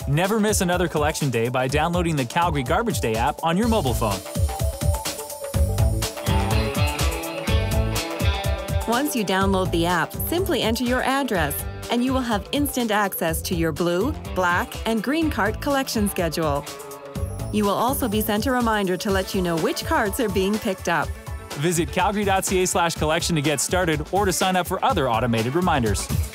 Never miss another collection day by downloading the Calgary Garbage Day app on your mobile phone. Once you download the app, simply enter your address, and you will have instant access to your blue, black, and green cart collection schedule. You will also be sent a reminder to let you know which carts are being picked up. Visit calgary.ca/collection to get started or to sign up for other automated reminders.